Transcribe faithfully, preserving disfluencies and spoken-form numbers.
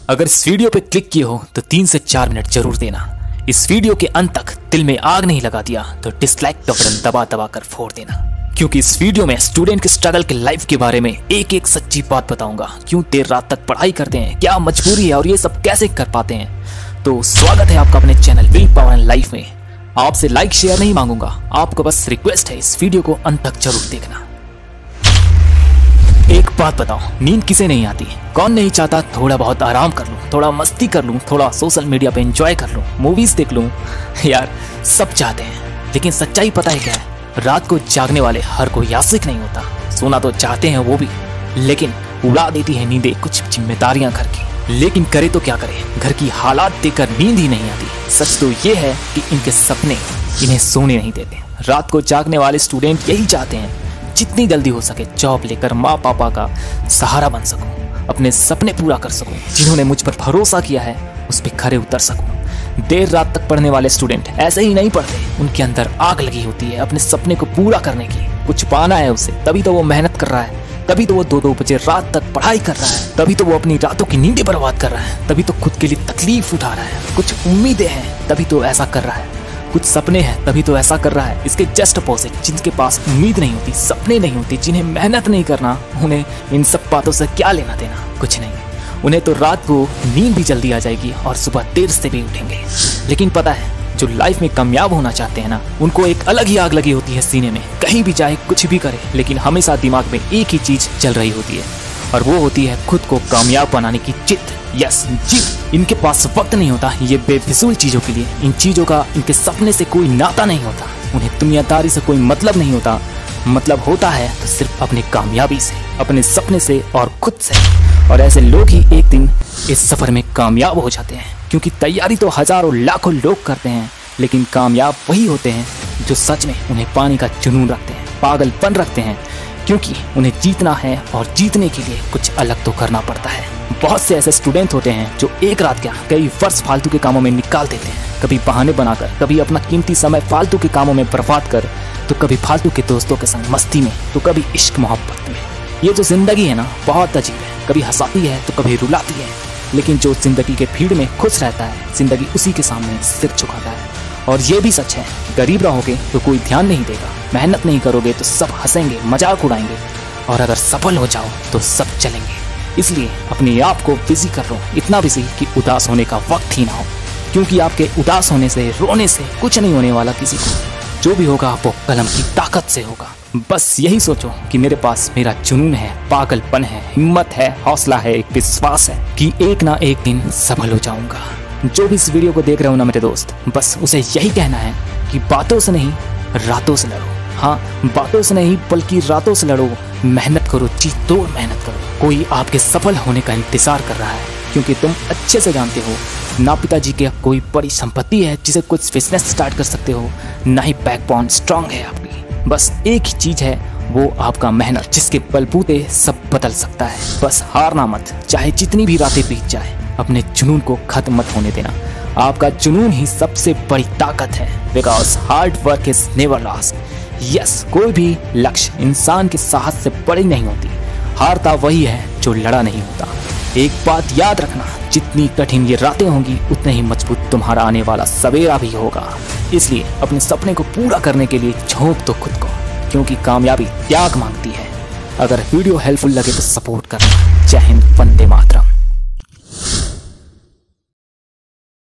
अगर इस वीडियो पे क्लिक किए हो तो तीन से चार मिनट जरूर देना। इस वीडियो के अंत तक दिल में आग नहीं लगा दिया तो डिसलाइक का बटन दबा दबा कर फोड़ देना, क्योंकि इस वीडियो में स्टूडेंट के स्ट्रगल के लाइफ के बारे में एक एक सच्ची बात बताऊंगा। क्यों देर रात तक पढ़ाई करते हैं, क्या मजबूरी है और ये सब कैसे कर पाते हैं। तो स्वागत है आपका अपने channel will power and life में। आपसे लाइक शेयर नहीं मांगूंगा, आपको बस रिक्वेस्ट है इस वीडियो को अंत तक जरूर देखना। एक बात बताओ, नींद किसे नहीं आती? कौन नहीं चाहता थोड़ा बहुत आराम कर लूं, थोड़ा मस्ती कर लूं, थोड़ा सोशल मीडिया पे एंजॉय कर लूं, मूवीज देख लूं। यार सब चाहते हैं, लेकिन सच्चाई पता है क्या है? रात को जागने वाले हर कोई आशिक नहीं होता। सोना तो चाहते हैं वो भी, लेकिन उड़ा देती है नींदें कुछ जिम्मेदारियां घर की। लेकिन करे तो क्या करे, घर की हालात देखकर नींद ही नहीं आती। सच तो ये है कि इनके सपने इन्हें सोने नहीं देते। रात को जागने वाले स्टूडेंट यही चाहते हैं जितनी जल्दी हो सके जॉब लेकर माँ पापा का सहारा बन सकूं, अपने सपने पूरा कर सकूं। जिन्होंने मुझ पर भरोसा किया है उस पर खरे उतर सकूं। देर रात तक पढ़ने वाले स्टूडेंट ऐसे ही नहीं पढ़ते, उनके अंदर आग लगी होती है अपने सपने को पूरा करने की। कुछ पाना है उसे, तभी तो वो मेहनत कर रहा है, तभी तो वो दो दो बजे रात तक पढ़ाई कर रहा है, तभी तो वो अपनी रातों की नींदें बर्बाद कर रहा है, तभी तो खुद के लिए तकलीफ उठा रहा है। कुछ उम्मीदें हैं तभी तो ऐसा कर रहा है, कुछ सपने हैं तभी तो ऐसा कर रहा है। इसके जस्ट अपोजिट, जिनके पास उम्मीद नहीं होती, सपने नहीं होती, जिन्हें मेहनत नहीं करना, उन्हें इन सब बातों से क्या लेना देना? कुछ नहीं। उन्हें तो रात को नींद भी जल्दी आ जाएगी और सुबह देर से भी उठेंगे। लेकिन पता है, जो लाइफ में कामयाब होना चाहते हैं ना, उनको एक अलग ही आग लगी होती है सीने में। कहीं भी जाए, कुछ भी करे, लेकिन हमेशा दिमाग में एक ही चीज चल रही होती है, और वो होती है खुद को कामयाब बनाने की जिद। यस, जिद। इनके पास वक्त नहीं होता ये बेफिजूल चीजों के लिए। इन चीजों का इनके सपने से कोई नाता नहीं होता। उन्हें दुनियादारी से कोई मतलब नहीं होता। मतलब होता है तो सिर्फ अपनी कामयाबी से, अपने सपने से और खुद से। और ऐसे लोग ही एक दिन इस सफर में कामयाब हो जाते हैं, क्योंकि तैयारी तो हजारों लाखों लोग करते हैं, लेकिन कामयाब वही होते हैं जो सच में उन्हें पाने का जुनून रखते हैं, पागलपन रखते हैं, क्योंकि उन्हें जीतना है और जीतने के लिए कुछ अलग तो करना पड़ता है। बहुत से ऐसे स्टूडेंट होते हैं जो एक रात क्या कई वर्ष फालतू के कामों में निकाल देते हैं, कभी बहाने बनाकर, कभी अपना कीमती समय फालतू के कामों में बर्बाद कर, तो कभी फालतू के दोस्तों के संग मस्ती में, तो कभी इश्क मोहब्बत में। ये जो जिंदगी है ना, बहुत अजीब है, कभी हंसाती है तो कभी रुलाती है। लेकिन जो जिंदगी के भीड़ में खुश रहता है, जिंदगी उसी के सामने सिर झुकाता है। और ये भी सच है, गरीब रहोगे तो कोई ध्यान नहीं देगा, मेहनत नहीं करोगे तो सब हंसेंगे, मजाक उड़ाएंगे, और अगर सफल हो जाओ तो सब चलेंगे। इसलिए अपने आप को बिजी कर लो, इतना बिजी कि उदास होने का वक्त ही ना हो, क्योंकि आपके उदास होने से, रोने से कुछ नहीं होने वाला किसी को। जो भी होगा वो कलम की ताकत से होगा। बस यही सोचो कि मेरे पास मेरा जुनून है, पागलपन है, हिम्मत है, हौसला है, एक विश्वास है कि एक ना एक दिन सफल हो जाऊंगा। जो भी इस वीडियो को देख रहे हो ना मेरे दोस्त, बस उसे यही कहना है कि बातों से नहीं, रातों से लड़ो। हाँ, बातों से नहीं बल्कि रातों से लड़ो। मेहनत करो, जी तोड़ मेहनत करो। कोई आपके सफल होने का इंतजार कर रहा है, क्योंकि तुम अच्छे से जानते हो, ना पिताजी की कोई बड़ी संपत्ति है जिसे कुछ बिजनेस स्टार्ट कर सकते हो, ना ही बैकबोन स्ट्रांग है आपकी। बस एक ही चीज है, वो आपका मेहनत, जिसके बलबूते सब बदल सकता है। बस हारना मत, चाहे जितनी भी रातें बीत जाए। अपने जुनून को खत्म मत होने देना। आपका जुनून ही सबसे बड़ी ताकत है, because hard work is never lost. Yes, कोई भी लक्ष्य इंसान के साहस से बड़ी नहीं होती। हारता वही है जो लड़ा नहीं होता। एक बात याद रखना, जितनी कठिन ये रातें होंगी उतने ही मजबूत तुम्हारा आने वाला सवेरा भी होगा। इसलिए अपने सपने को पूरा करने के लिए झोंक दो खुद को, क्योंकि कामयाबी त्याग मांगती है। अगर वीडियो हेल्पफुल लगे तो सपोर्ट करना। जय हिंद, वंदे मातरम।